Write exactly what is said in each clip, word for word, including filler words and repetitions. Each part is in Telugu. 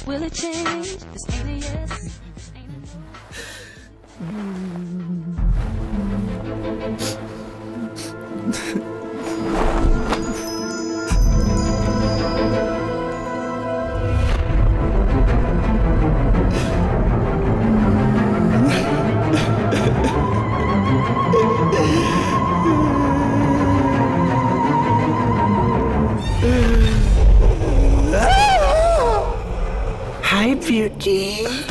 Will it change? This ain't a yes. Hi, beauty.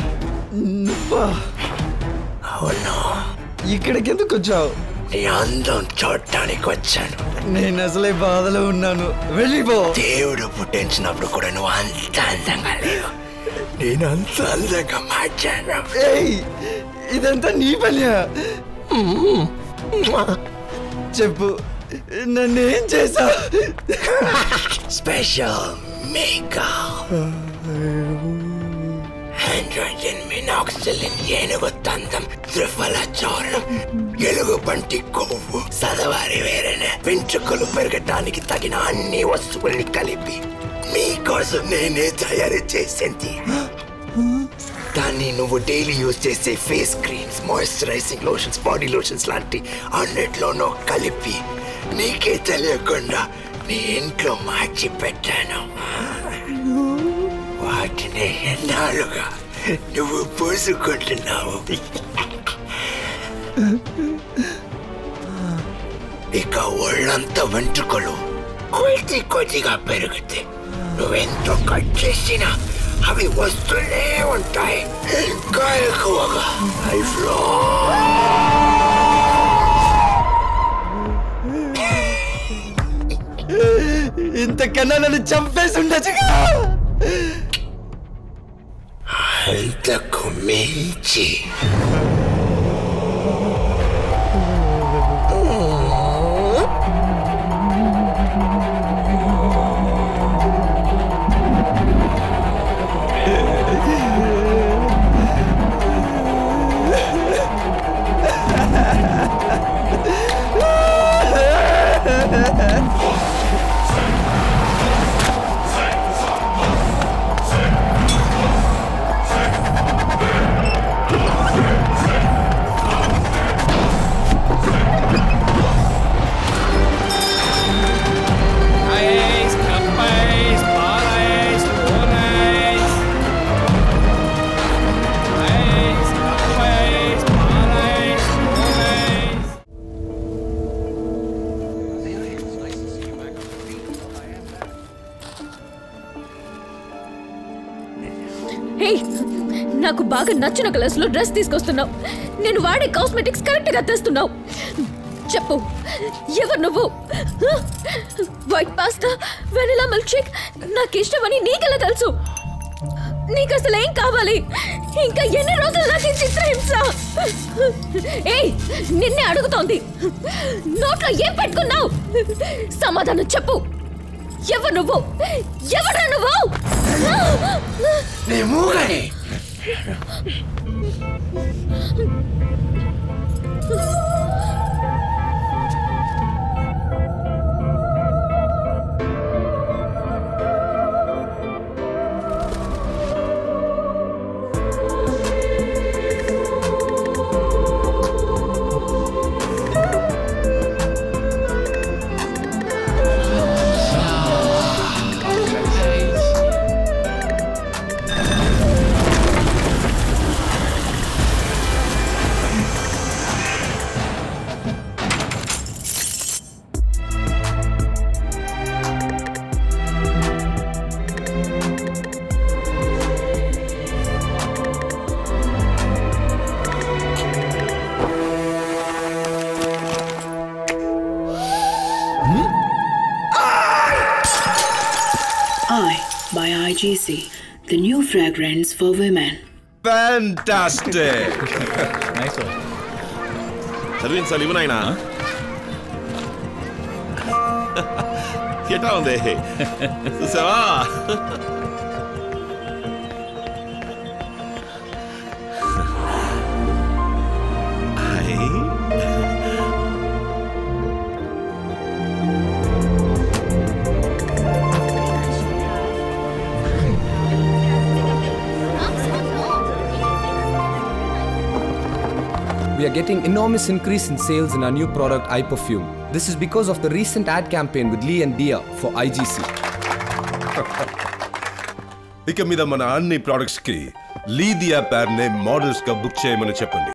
అవును, ఇక్కడికి ఎందుకు వచ్చావు? నీ అందం చూడటానికి వచ్చాను. నేను అసలే బాధలో ఉన్నాను, వెళ్ళిపో. దేవుడు పుట్టించినప్పుడు కూడా నువ్వు అంత అందంగా లేవు, నేను అంత అందంగా మార్చాను. ఏయ్, ఇదంతా నీ పనియా? చెప్పు, నన్నేం చేసా? స్పెషల్ మేకప్, హైడ్రోజన్ మినాక్సిలిన్, ఏనుగు తందం, త్రిఫల చూర్ణం, ఎలుగు పంటి కొవ్వు, సదవారి వేరేనే వెంట్రుకలు పెరగటానికి తగిన అన్ని వస్తువుల్ని కలిపి మీకోసం నేనే తయారు చేసింది. దాన్ని నువ్వు డైలీ యూజ్ చేసే face creams, moisturising lotions, body lotions లాంటి అన్నిట్లోనూ కలిపి నీకే తెలియకుండా నీ ఇంట్లో మార్చి పెట్టాను. వాటిని ఎన్నాళ్ళుగా నువ్వు పూసుకుంటున్నావు. ఇక ఒళ్ళంతా వెంట్రుకలు కొద్ది కొద్దిగా పెరుగుతాయి. నువ్వెంతో కట్ చేసినా అవి వస్తూనే ఉంటాయి, ఇంకా ఎక్కువగా. లైఫ్లో ఇంతకన్నా నన్ను చంపేసి ఉండొచ్చుగా. అంతకు మించి నాకు బాగా నచ్చిన కలర్స్ లో డ్రెస్ తీసుకొస్తున్నావు. నేను వాడే కాస్మెటిక్స్ కరెక్ట్ గా తెస్తున్నావు. చెప్పు, ఎవరు నువ్వు? White pasta, vanilla milkshake నాకు ఇష్టమని నీకెలా తెలుసు? నీకు అసలు ఏం కావాలి? ఇంకా ఎన్ని రోజులు నాకు చిత్రహింస? ఏయ్, నిన్నే అడుగుతోంది. నోట్లో ఏం పెట్టుకున్నావు? సమాధానం చెప్పు. ఎవరు నువ్వు? ఎవరా నువ్వు? By I G C, the new fragrance for women. Fantastic! Nice one. Sarvin Salivu naina. Eta unde? Susava. We are getting enormous increase in sales in our new product, iPerfume. This is because of the recent ad campaign with Lee and Dia for I G C. ఇక మీద మన అన్ని ప్రొడక్ట్స్ కి లీ దియా పేరునే మోడల్స్ గా బుక్ చేయమని చెప్పండి.